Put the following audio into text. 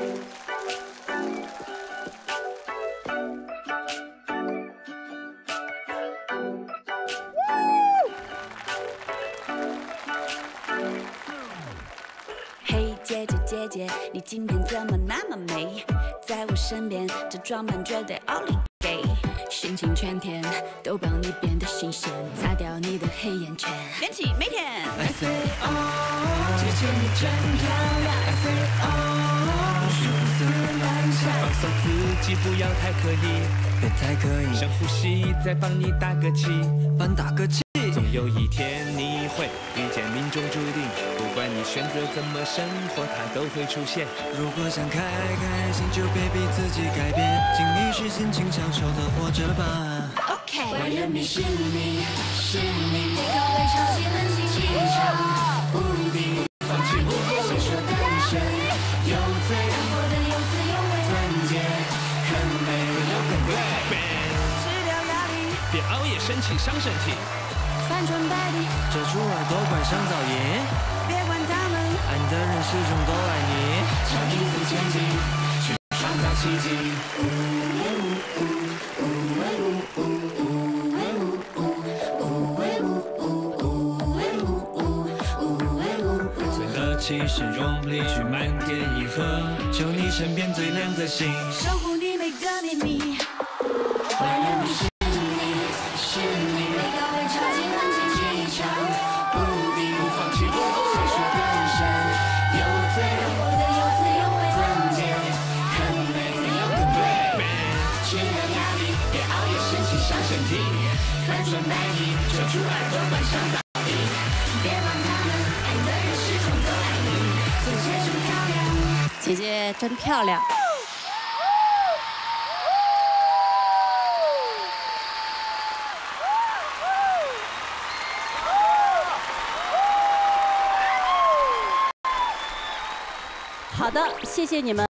嘿，姐姐姐姐，你今天怎么那么美？在我身边，这装扮绝对奥利给。心情全天都帮你变得新鲜，擦掉你的黑眼圈，连起每天。I say oh， 姐姐你真漂亮。I say oh， 数字蓝闪。 放松自己，不要太刻意， 别太刻意。 深呼吸，再帮你打个气， 帮打个气。 总有一天你会遇见命中注定，不管你选择怎么生活，它都会出现。 如果想开心，就别逼自己改变，尽力实现，尽享受的活着吧。 OK， 万人迷是你，是你，你口味超级冷静气场，无敌放弃不后，谁说单身有罪？让活得有滋有味，团结很美，有更贵。 吃掉压力， 别熬夜生气伤身体。 翻转白底， 这出耳朵管上早爷， 别管他们， 爱你的人始终都爱你。 朝一次前进，去创造奇迹。 最和气是用力去漫天银河，求你身边最亮的星， 守护你每个秘密。 万人迷是你，是你，你高贵超级冷静气场，无敌不放弃不后，谁说单身有罪？让活得有滋有味，团结很美，有更对。吃掉压力，别熬夜生气伤身体，翻转白底，遮住耳朵关上早已。别管他们，爱的人始终都爱你，姐姐真漂亮， 姐姐真漂亮。 好的，谢谢你们。